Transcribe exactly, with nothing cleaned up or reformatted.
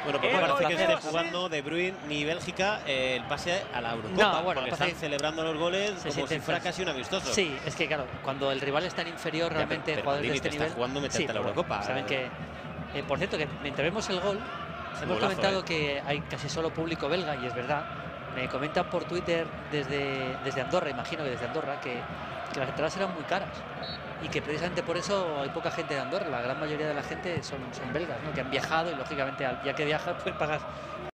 Bueno, pues no parece que esté jugando De Bruyne ni Bélgica eh, el pase a la Eurocopa, no, bueno, porque están que celebrando los goles como si fuera casi un amistoso. Sí, es que claro, cuando el rival es tan inferior ya, realmente, pero, pero jugadores de este te nivel... está jugando meterte sí, a la Eurocopa. Saben que... Eh, por cierto, que mientras vemos el gol, hemos golazo, comentado eh. que hay casi solo público belga, y es verdad. Me comentan por Twitter desde, desde Andorra, imagino que desde Andorra, que, que las entradas eran muy caras. Y que precisamente por eso hay poca gente de Andorra. La gran mayoría de la gente son, son belgas, ¿no? Que han viajado y lógicamente ya que viajas pues pagas